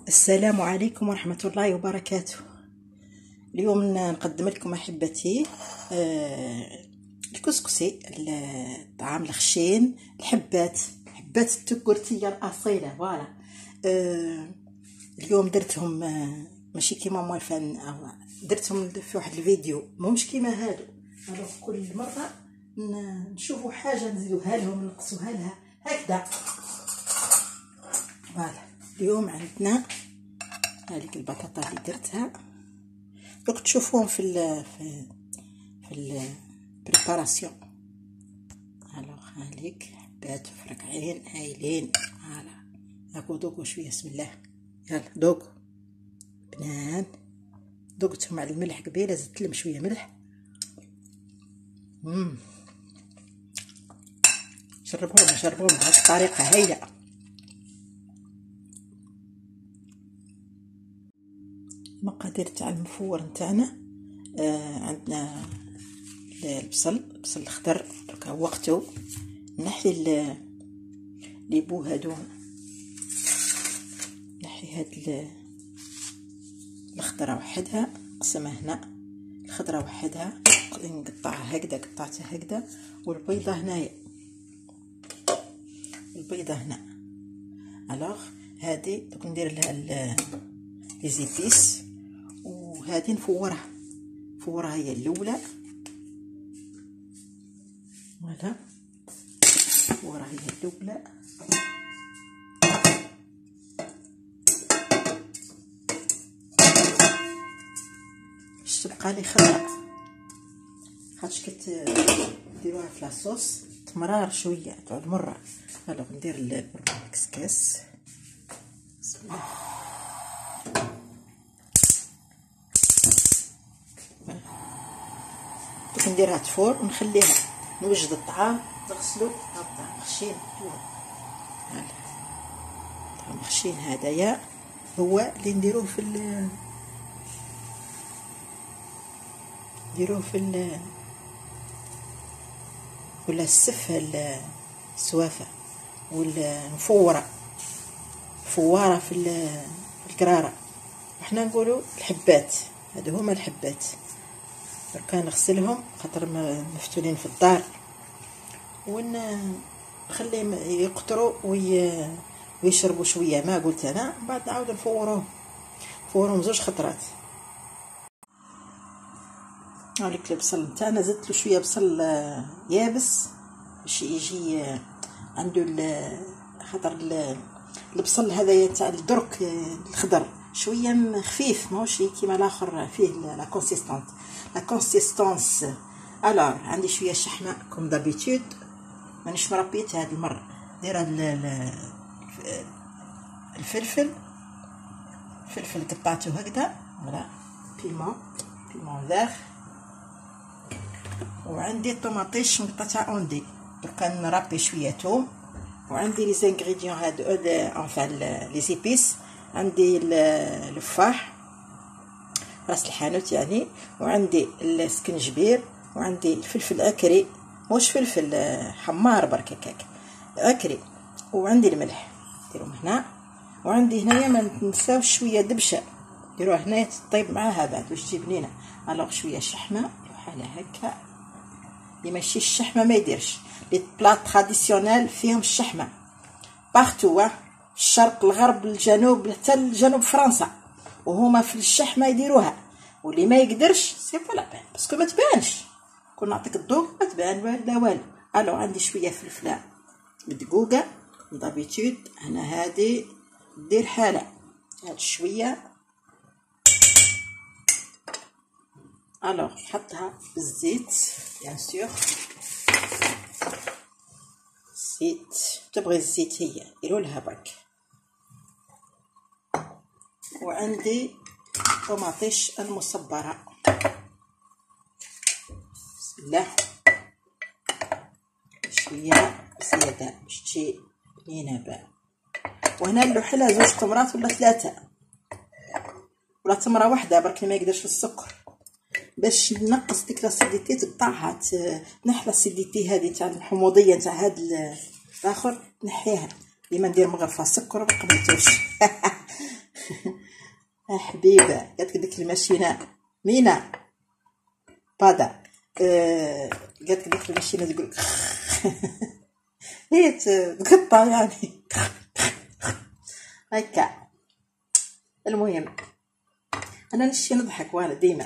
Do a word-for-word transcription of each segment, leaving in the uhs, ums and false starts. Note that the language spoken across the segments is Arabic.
السلام عليكم ورحمة الله وبركاته. اليوم نقدم لكم أحبتي آه الكسكسي، الطعام الخشين، الحبات حبات التكورتية الأصيلة. فوالا آه اليوم درتهم آه ماشي كيما موالفان، درتهم في واحد الفيديو مش كيما هادو. الوغ كل مرة نشوفوا حاجة نزيدوها لهم نقصوها لها هكذا. فوالا اليوم عندنا هذيك البطاطا اللي درتها، دوك تشوفوهم في ال في في البريباراسيون. الوغ هذيك حبات فرقعين هايلين. فوالا هاكو دوكو شويه، بسم الله. يلا دوكو بنان، دوقتهم على الملح قبيله، زدت لهم شويه ملح. امم جربوهم جربوهم بهذه الطريقه هايله. المقادير تاع المفور نتاعنا، آه عندنا البصل البصل الخضر، درك وقته نحي لي بو هادو، نحي هاد الخضره وحدها نقسمها هنا، الخضره وحدها نقطعها هكذا، قطعتها هكذا، والبيضه هنايا، البيضه هنا. الوغ هادي دوك ندير لها لي زيبيس، وهذه نفورها نفورها هي الاولى. فوالا نفورها هي الاولى. باش تبقى لي خضراء، خاطش كديروها في لاصوص تمرار شويه تعود مره. الوغ ندير الكسكس، بسم الله. دوك نديرها تفور ونخليها، نوجد الطعام نغسلو. الطعام خشين، هذا الطعام خشين هذايا هو اللي نديروه في ال نديروه في ال ولا السفه السوافه، ولا مفوره فواره في في القراره. وحنا نقولوا الحبات، هادو هما الحبات. دركا نغسلهم خاطر مفتولين في الدار، ونخليهم يقطروا ويشربوا شويه ما قلت انا، بعد نعاود نفوروهم نفوروهم زوج خطرات. هاوليك البصل نتاعنا زدت له شويه بصل يابس باش يجي عنده خاطر البصل هذايا تاع الدرك الخضر شويه خفيف، ماهوش كيما الاخر فيه لا كونسيستانس لا كونسيستانس. الوغ عندي شويه شحمه كوم دابيتود، مانيش مربيت هذه المره. دايره الفلفل الفلفل قطعته هكذا، فوالا بيمون بيمون فيغ. وعندي طوماطيش مقطعه اوندي، دركا نربي شويه توم. وعندي لي زانغريديون هادو انفان لي زيبيس، عندي الفاح راس الحانوت يعني، وعندي السكنجبير، وعندي الفلفل اكري، موش فلفل حمار برك هكاك اكري، وعندي الملح ديروهم هنا. وعندي هنايا ما ننساوش شويه دبشه ديروها هنايا تطيب معاها بعد باش تجي بنينه. الوغ شويه شحمه بحال هكا، اللي ماشي الشحمه ما يديرش. لي بلاط تراديسيونيل فيهم الشحمه بارتو، الشرق الغرب الجنوب حتى الجنوب فرنسا، وهما في الشحمه يديروها. واللي ما يقدرش سي فوالا بان باسكو ما تبانش، كون نعطيك الضوء ما تبان لا والو. الو عندي شويه فلفله مدقوقه دابيتود هنا، هذه دير حاله هاد شويه. الو نحطها بالزيت بيان سور، زيت تبغي الزيت هي ديروا لها برك. وعندي طماطيش المصبره، بسم الله، شويه زياده باش تجي بنينه بان. وهنا نلوحلها زوج تمرات ولا ثلاثه، ولا تمره واحده برك ما يقدرش السكر، باش نقص ديك لاسيديتي تقطعها، تنحي لاسيديتي هذه تاع الحموضيه تاع هاد الاخر، نحيها. ديما ندير مغرفه سكر ما قبلتوش حبيبه قالت لك ديك الماشينه مينا بادا آه قالت لك ديك الماشينه تقول هي تقطع يعني هكا. المهم انا نشي نضحك وانا ديما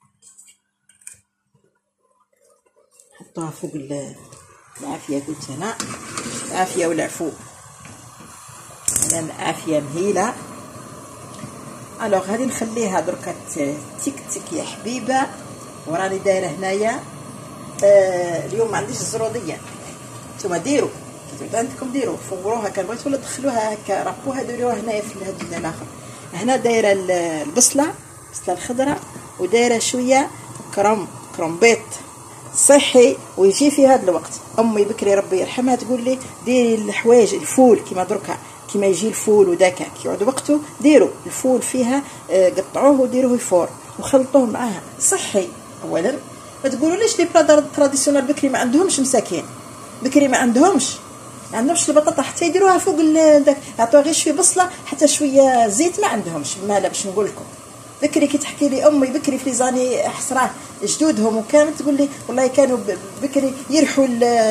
حطوها فوق العافيه. قلت انا العافيه والعفو، انا العافيه مهيله. الوغ غادي نخليها دركا تيك تيك يا حبيبه. وراني دايره هنايا آه اليوم ما عنديش الزروديه، نتوما ديروا عندكم ديروا فوروها كان بغيتو تدخلوها هكا ربوها ديروها هنايا في هاد الجنب الاخر. هنا دايره البصله البصله الخضراء ودايره شويه كرم كرومبيط صحي ويجي في هذا الوقت. امي بكري ربي يرحمها تقول لي ديري الحوايج الفول كيما دركا كيما يجي الفول وداكا كيعود وقته ديروا الفول فيها قطعوه وديروه يفور وخلطوه معاها صحي. اولا ما تقولوليش لي بلا تراديسيونال بكري ما عندهمش مساكين، بكري ما عندهمش ما عندهمش البطاطا حتى يديروها فوق داك يعطوها غير شويه بصله حتى شويه زيت ما عندهمش. مالا باش نقول لكم بكري كي تحكي لي امي بكري في ليزاني حسراه جدودهم وكانت تقول لي والله كانوا بكري يرحوا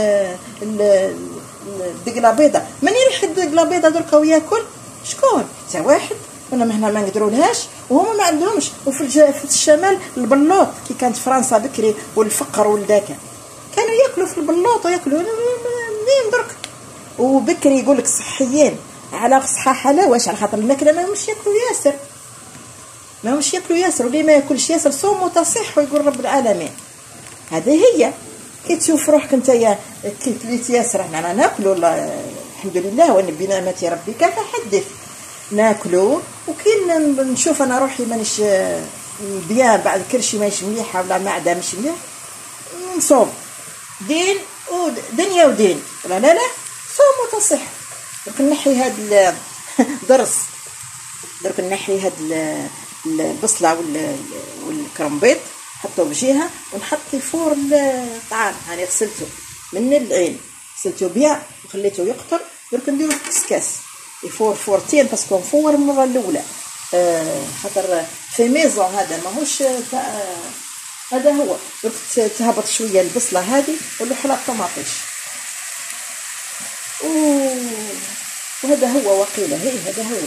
الدقله بيضه. من يرح الدقله بيضه دركا وياكل شكون؟ تا واحد ولا ما هنا ما نقدرولهاش وهما ما عندهمش. وفي الج... في الشمال البلوط كي كانت فرنسا بكري والفقر والداكا كانوا ياكلوا في البلوط وياكلوا منين درك. وبكري يقول لك صحيين على صحاح على واش على خاطر الماكله ما همش ياكلوا ياسر ما همش ياكلوا ياسر واللي ما ياكلش ياسر صوم تصح ويقول رب العالمين. هذه هي كي تشوف روحك نتايا كي كليت ياسر حنا ناكلوا الحمد لله وان بنعمه ربك فحدث ناكلوا. وكي نشوف انا روحي مانيش بيان بعد كرشي ماهيش مليحه ولا معده مش مليح نصوم دين ودنيا ودين لا لا لا صوم وتصح. درك نحي هاد الضرس درك نحي هاد البصله والكرمبيط حطوه بجهه ونحط الفور الطعام. هاني غسلته من العين غسلته بيان وخليته يقطر. درك نديرو في كسكاس يفور فورتين باسكو نفور المره الاولى آه خاطر في ميزون هذا ماهوش هذا هو. درك تهبط شويه البصله هذه ونحلها الطماطيش وهذا هو وقيله هي هذا هو.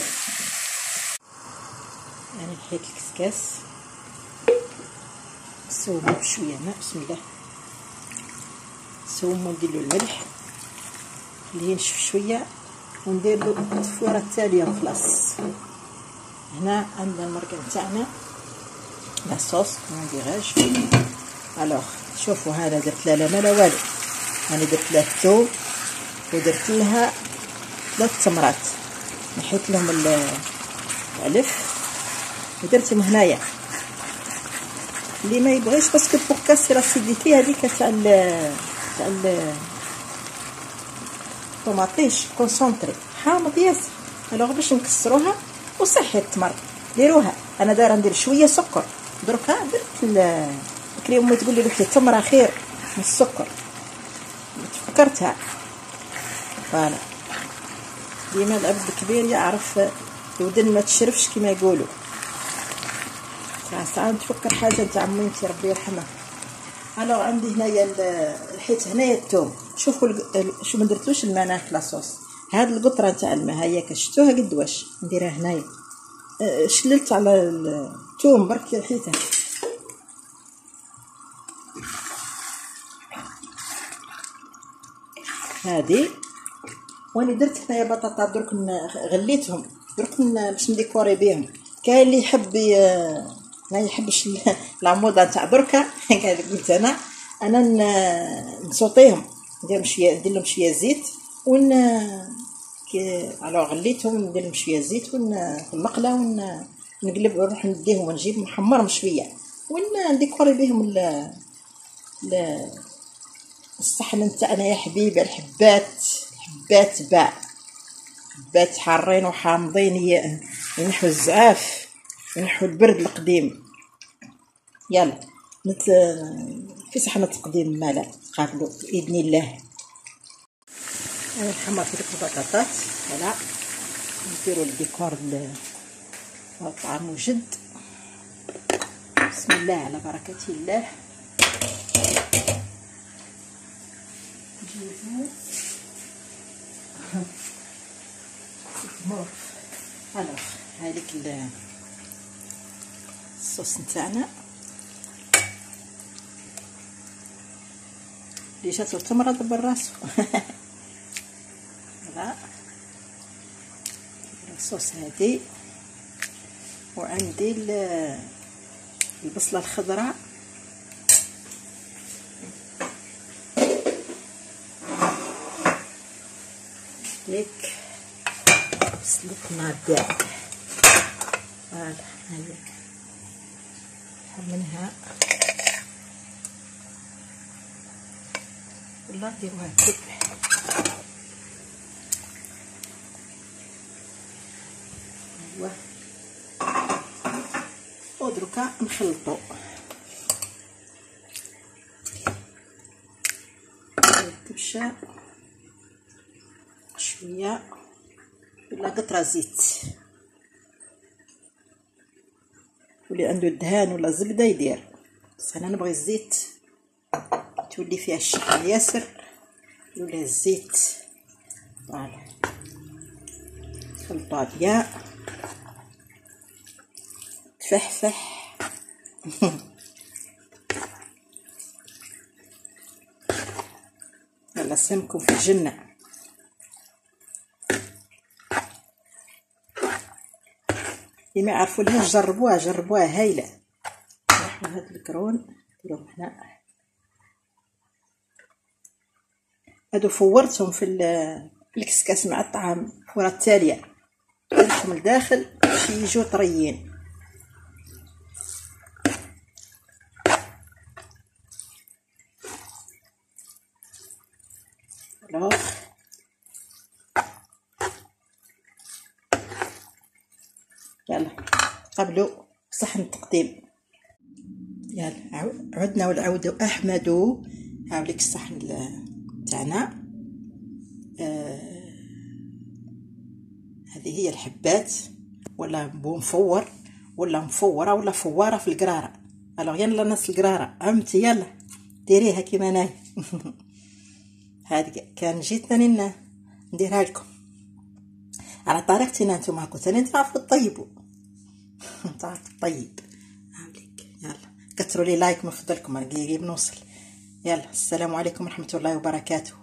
يعني حيت الكسكاس نسومو بشويه ماء بسم الله نسومو ندير له الملح خليه ينشف شويه وندير له التفويره التاليه وخلاص. هنا عندنا المرقه تاعنا لا صوص ما نديرهاش. الوغ شوفوا هذا درت لها لا ما لا والو. انا درت لها الثوم ودرت لها ثلاث تمرات نحيت لهم العلف ودرتهم هنايا اللي ما يبغيش باسكو بوغ كاسي لاسيديتي هذيك تاع تاع الطوماطيش كونسونطري حامض ياسر. الوغ باش نكسروها وصحي التمر ديروها. انا دايره ندير شويه سكر دركا درت بكري امي تقول لي روحي التمره خير من السكر تفكرتها. فوالا ديما الاب الكبير يعرف الودن ما تشرفش كما يقولوا. ساعه ساعه تفكر حاجه نتاع ميمتي ربي يرحمها. الوغ عندي هنايا الحيت هنايا الثوم شوفوا شو ما درتوش الماء ناك لاصوص. هاد القطره نتاع الماء هيا كشتوها قد واش نديرها هنايا شللت على الثوم برك حيتها هادي. واني درت هنايا بطاطا درك غليتهم درك باش نديكوري بهم. كاين اللي يحب ما يحبش العموضه تاع دركا قلت انا انا نسوطيهم ندير شويه ندير لهم شويه زيت ون كي على غليتهم ندير لهم شويه زيت ون في المقله ونقلب نروح نديهم ونجيب محمرهم شويه ونديكوري بهم ال الصحن تاعنا يا حبيبي. الحبات الحبات باع حبات حارين وحامضين ينحو الزعاف ينحو البرد القديم. يلا نت في صحن التقديم مالا قابلوا باذن الله. انا حمرت لك البطاطات فوالا نديروا الديكور الطعام وجد بسم الله على بركة الله. نجيبو الوغ هذيك الصوص نتاعنا اللي جاتو تمرض بالراسو. فوالا الصوص هادي، وعندي البصله الخضراء هيك سلطنا الداع. فوالا هاهي منها ولا ديروها كل ايوا ودركا نخلطو الكبشه شويه ولا قطره زيت، واللي عنده الدهان ولا الزبده يدير، بس انا نبغي الزيت تولي فيها الشحم ياسر ولا الزيت. فوالا خلطها بيان تفحفح. يلا سمكم في الجنة. اللي ما يعرفوا لهاش جربوها جربوها هايله. نحو هاد الكرون نديرهم هنا، هادو فورتهم في الكسكاس مع الطعام الفوره التاليه، درتهم لداخل باش يجوا طريين. الوغ يلا قبلوا صحن التقديم. يلا عدنا والعودوا احمدوا. هاوليك الصحن تاعنا. آه هذه هي الحبات، ولا بو مفور ولا مفوره ولا فواره في القراره. الوغ يلا ناس القراره عمتي يلا ديريها كيما انايا. هذه كان جيت ثاني نديرها لكم على طريقتي انا، نتوما هاكو ثاني تعرفوا تطيبوا. تعرفوا طيب. هاوليك يلا كثروا لي لايك من فضلكم، رقيقي بنوصل. يلا السلام عليكم ورحمه الله وبركاته.